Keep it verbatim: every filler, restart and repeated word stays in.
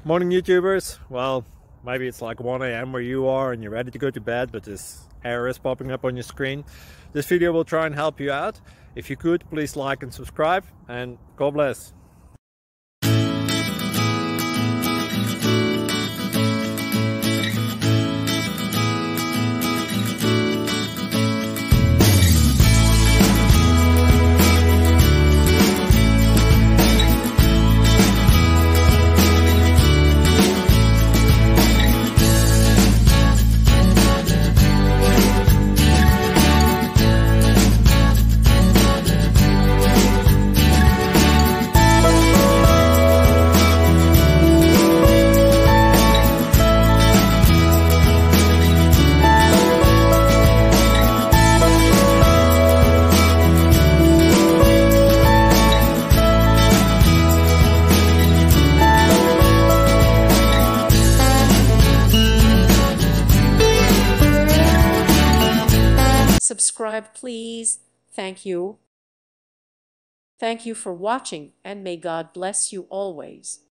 Morning YouTubers. Well, maybe it's like one A M where you are and you're ready to go to bed, but this error is popping up on your screen. This video will try and help you out. If you could, please like and subscribe, and God bless. Subscribe, please. Thank you. Thank you for watching, and may God bless you always.